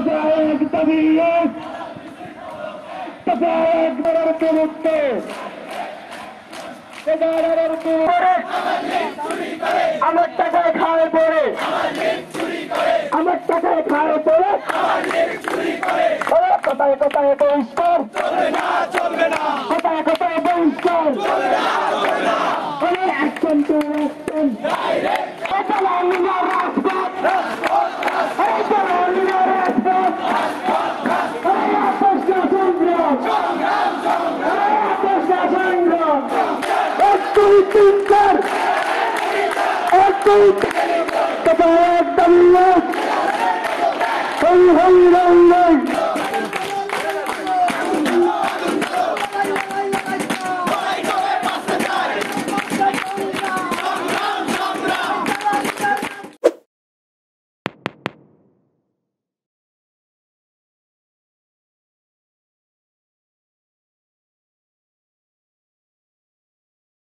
এক দাবি একবারের বিরুদ্ধে আমার টাকায় খায় পড়ে আমার টাকায় খায় পড়ে কোথায় কোথায় বহিষ্কার কোথায় কোথায় বহিষ্কার action to action Let's go,